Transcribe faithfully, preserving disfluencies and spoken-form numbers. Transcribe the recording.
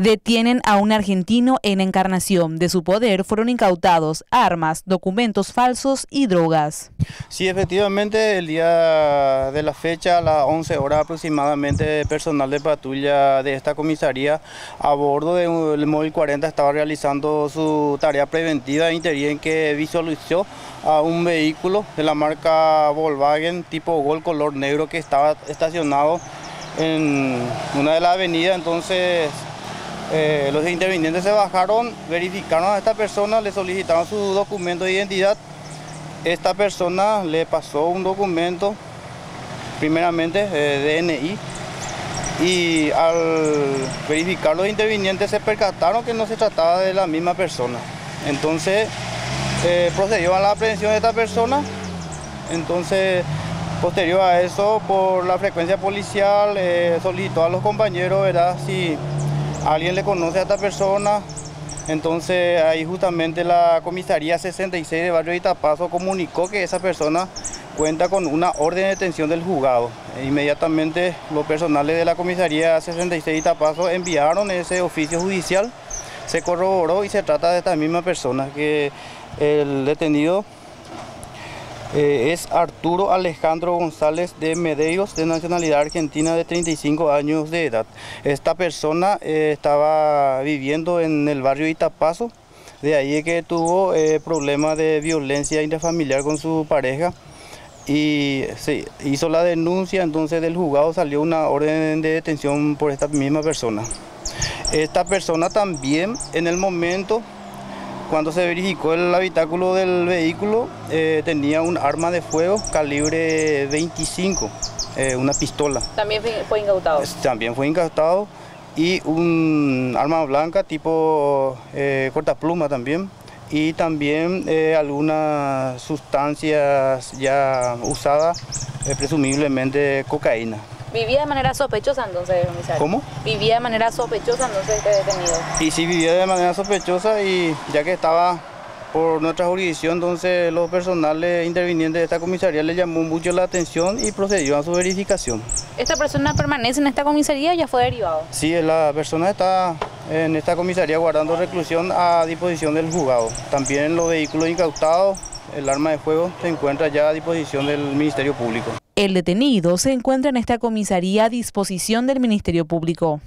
Detienen a un argentino en Encarnación. De su poder fueron incautados armas, documentos falsos y drogas. Sí, efectivamente, el día de la fecha, a las once horas aproximadamente, personal de patrulla de esta comisaría a bordo del móvil cuarenta estaba realizando su tarea preventiva e interien que visualizó a un vehículo de la marca Volkswagen tipo Gol color negro que estaba estacionado en una de las avenidas. Entonces eh, los intervinientes se bajaron, verificaron a esta persona, le solicitaron su documento de identidad. Esta persona le pasó un documento, primeramente eh, D N I, y al verificar los intervinientes se percataron que no se trataba de la misma persona. Entonces eh, procedió a la aprehensión de esta persona. Entonces, posterior a eso, por la frecuencia policial, eh, solicitó a los compañeros, ¿verdad?, si alguien le conoce a esta persona. Entonces ahí justamente la comisaría sesenta y seis de Barrio Itapazo comunicó que esa persona cuenta con una orden de detención del juzgado. E inmediatamente los personales de la comisaría sesenta y seis de Itapazo enviaron ese oficio judicial, se corroboró y se trata de esta misma persona, que el detenido eh, es Arturo Alejandro González de Medeiros, de nacionalidad argentina, de treinta y cinco años de edad. Esta persona eh, estaba viviendo en el barrio Itapazo, de ahí que tuvo eh, problemas de violencia intrafamiliar con su pareja y se hizo la denuncia. Entonces del juzgado salió una orden de detención por esta misma persona. Esta persona también, en el momento cuando se verificó el habitáculo del vehículo, eh, tenía un arma de fuego calibre veinticinco, eh, una pistola. ¿También fue incautado? También fue incautado, y un arma blanca tipo eh, cortapluma también, y también eh, algunas sustancias ya usadas, eh, presumiblemente cocaína. ¿Vivía de manera sospechosa entonces, comisario? ¿Cómo? ¿Vivía de manera sospechosa entonces este detenido? Y sí, vivía de manera sospechosa, y ya que estaba por nuestra jurisdicción, entonces los personales intervinientes de esta comisaría le llamó mucho la atención y procedió a su verificación. ¿Esta persona permanece en esta comisaría o ya fue derivado? Sí, la persona está en esta comisaría guardando reclusión a disposición del juzgado. También los vehículos incautados, el arma de fuego, se encuentra ya a disposición del Ministerio Público. El detenido se encuentra en esta comisaría a disposición del Ministerio Público.